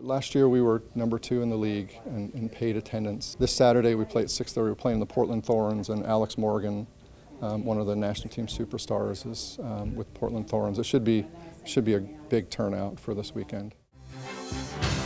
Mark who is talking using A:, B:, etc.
A: Last year we were #2 in the league in paid attendance. This Saturday we play at 6:30. We're playing the Portland Thorns, and Alex Morgan, one of the national team superstars, is with Portland Thorns. It should be a big turnout for this weekend.